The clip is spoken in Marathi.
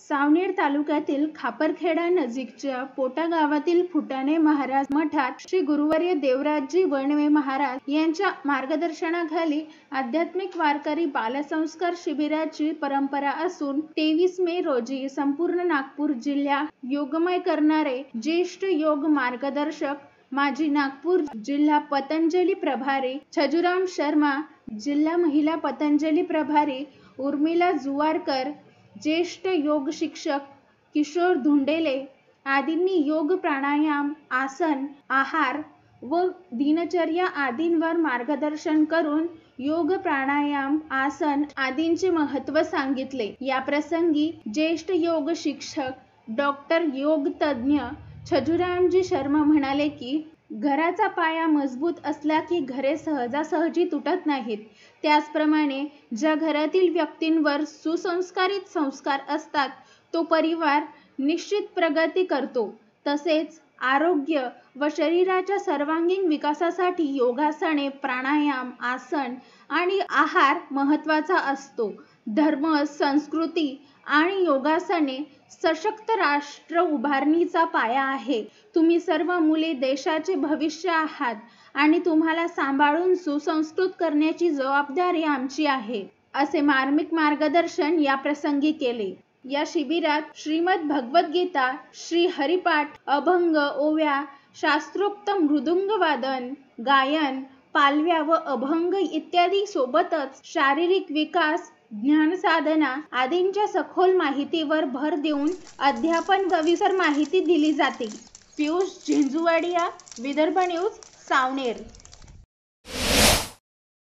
सावनेर तालुक्यातील खापरखेडा नजीकच्या पोटा गावातील फुटाणे महाराज मठात श्री गुरुवर्य देवराजजी वणवे महाराज यांच्या मार्गदर्शनाखाली आध्यात्मिक वारकरी बालसंस्कार शिबिराची परंपरा असून 23 मे रोजी संपूर्ण नागपूर जिल्हा योगमय करणारे ज्येष्ठ योग मार्गदर्शक माजी नागपूर जिल्हा पतंजली प्रभारी छजूराम शर्मा, जिल्हा महिला पतंजली प्रभारी उर्मिला जुवारकर, ज्येष्ठ योग शिक्षक किशोर धुंडेले आदींनी योग प्राणायाम, आसन, आहार व दिनचर्या आदींवर मार्गदर्शन करून योग प्राणायाम, आसन आदींचे महत्त्व सांगितले। या प्रसंगी ज्येष्ठ योग शिक्षक डॉक्टर योग तज्ञ छजूरामजी शर्मा म्हणाले की घराचा पाया मजबूत असला की घरे सहजासहजी तुटत नाहीत। त्याचप्रमाणे ज्या घरातील व्यक्तींवर सुसंस्कारित संस्कार असतात तो परिवार निश्चित प्रगती करतो। तसेच आरोग्य व शरीराच्या सर्वांगीण विकासासाठी योगासने, प्राणायाम, आसन आणि आहार महत्त्वाचा असतो। धर्म, संस्कृती आणि योगासने सशक्त राष्ट्र उभारणीचा पाया आहे। तुम्ही सर्व मुले देशाचे भविष्य आहात आणि तुम्हाला सांभाळून सुसंस्कृत करण्याची जबाबदारी आमची आहे, असे मार्मिक मार्गदर्शन या प्रसंगी केले। या शिबिरात श्रीमद भगवद्गीता, श्री हरिपाठ, अभंग, ओव्या, शास्त्रोक्त मृदुंग वादन, गायन, पालव्या व अभंग इत्यादी सोबतच शारीरिक विकास, ज्ञानसाधना आदींच्या सखोल माहितीवर भर देऊन अध्यापन सविस्तर माहिती दिली जाते। पियुष झिंजुवाडिया, विदर्भ न्यूज, सावनेर।